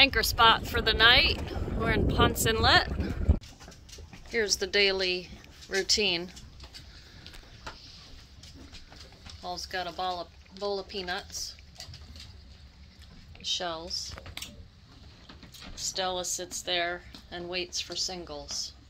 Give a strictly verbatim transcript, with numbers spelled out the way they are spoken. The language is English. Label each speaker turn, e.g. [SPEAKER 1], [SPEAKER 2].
[SPEAKER 1] anchor spot for the night. We're in Ponce Inlet. Here's the daily routine. Paul's got a bowl of, bowl of peanuts, shells. Stella sits there and waits for singles.